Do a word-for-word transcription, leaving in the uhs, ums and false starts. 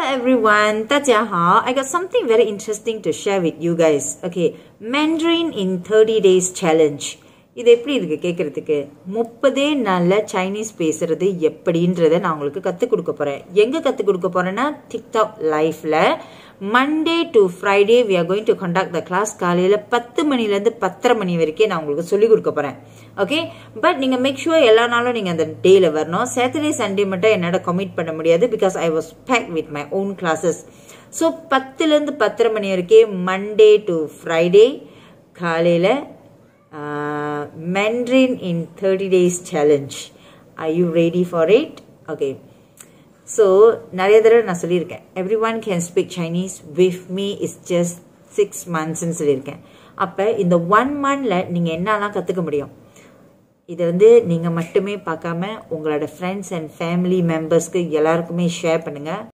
everyone, 大家好. I got something very interesting to share with you guys. Okay, Mandarin in thirty days challenge. இது எப்படி இருக்கு கேக்குறதுக்கு? முப்பது நாள்ல சைனீஸ் பேசுறது எப்படின்றதை நான் உங்களுக்கு கத்து கொடுக்க போறேன். எங்க கத்து கொடுக்க போறேன்னா TikTok liveல Monday to Friday we are going to conduct the class. காலையில பத்து மணில இருந்து பத்தரை மணி வரைக்கும் நான் உங்களுக்கு சொல்லி கொடுக்க போறேன். Okay, but நீங்க make sure எல்லா நாளும் நீங்க அந்த டேல வரணும். Saturday Sunday மட்டும் என்னால commit பண்ண முடியாது because I was packed with my own classes. So பத்துல இருந்து பத்தரை மணி வரைக்கும் Monday to Friday காலையில uh, Mandarin in thirty days challenge. Are you ready for it? Okay. So, நிறைய தடவை நான் சொல்லியிருக்கேன் everyone can speak Chinese with me is just six months ன்னு சொல்லியிருக்கேன். அப்ப இந்த one monthல நீங்க என்னெல்லாம் கத்துக்க முடியும்? இதை வந்து நீங்க மட்டுமே பார்க்காம உங்களோட friends and family membersக்கு எல்லாருக்குமே ஷேர் பண்ணுங்க.